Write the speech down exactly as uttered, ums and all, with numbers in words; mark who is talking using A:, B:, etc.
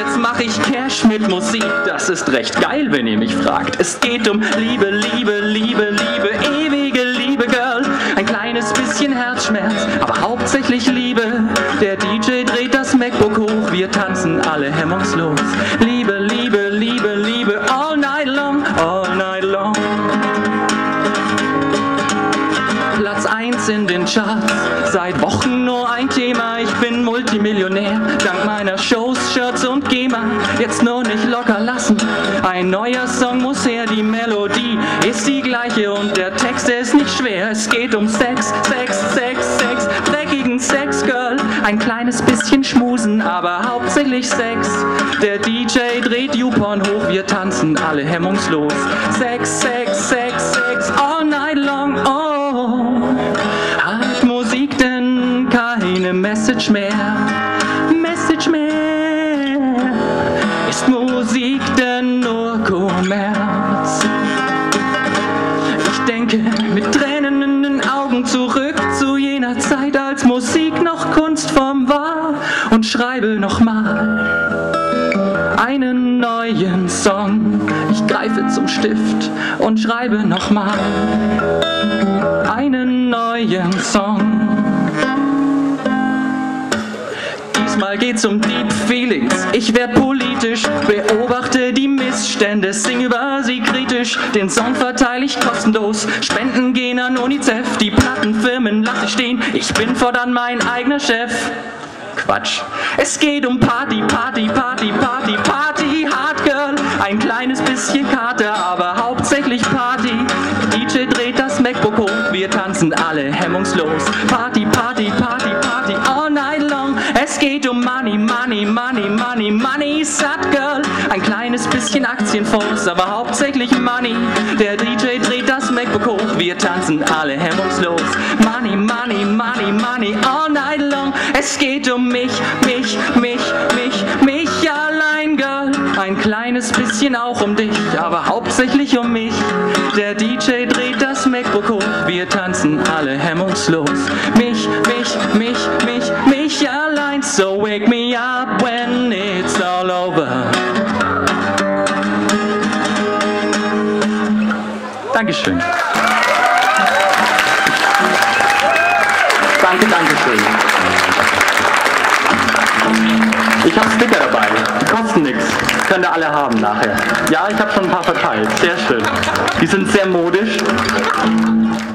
A: jetzt mach ich Cash mit Musik. Das ist recht geil, wenn ihr mich fragt. Es geht um Liebe, Liebe, Liebe, Liebe, ewige Liebe, Girl. Ein kleines bisschen Herzschmerz, aber hauptsächlich Liebe. Der D J dreht das MacBook hoch, wir tanzen alle hemmungslos. Liebe, Liebe, Liebe, Liebe, all night long, all night long. Platz eins in den Charts, seit Wochen nur ein Thema. Ich bin Multimillionär, dank meiner Shows, Shirts und GEMA. Jetzt nur nicht locker lassen, ein neuer Song muss her. Die Melodie ist die gleiche und der Text, der ist nicht schwer. Es geht um Sex, Sex, Sex, Sex, dreckigen Sex, Girl. Ein kleines bisschen Schmusen, aber hauptsächlich Sex. Der D J dreht YouPorn hoch, wir tanzen alle hemmungslos. Sex, Sex, Sex, Sex, all night long, oh. Hat Musik denn keine Message mehr? Message mehr? Ist Musik denn nur Kommerz? Ich denke mit Tränen in den Augen zurück zu jener Zeit, als Musik noch Kunstform war, und schreibe nochmal einen neuen Song. Ich greife zum Stift und schreibe nochmal einen neuen Song. Diesmal geht's um Deep Feelings. Ich werd politisch, beobachte die Missstände, sing über sie kritisch. Den Song verteile ich kostenlos, Spenden gehen an UNICEF. Die Plattenfirmen lass ich stehen, ich bin fortan mein eigener Chef. Quatsch. Es geht um Party, Party, Party, Party, Party, Hard Girl. Ein kleines bisschen Kater, aber hauptsächlich Party. D J dreht das MacBook hoch, wir tanzen alle hemmungslos. Party, Party, Party, Party, all night long. Es geht um Money, Money, Money, Money, Money, Sad Girl. Ein kleines bisschen Aktienfonds, aber hauptsächlich Money. Der D J dreht das MacBook hoch, wir tanzen alle hemmungslos. Money, Money, Money, Money, all night long. Es geht um mich, mich, mich, mich, mich allein, Girl. Ein kleines bisschen auch um dich, aber hauptsächlich um mich. Der D J dreht das MacBook hoch, wir tanzen alle hemmungslos. Mich, mich, mich, mich, mich allein. So wake me up when it's all over. Dankeschön. Danke, danke schön. Ich habe Sticker dabei, die kosten nichts, könnt ihr alle haben nachher. Ja, ich habe schon ein paar verteilt, sehr schön. Die sind sehr modisch.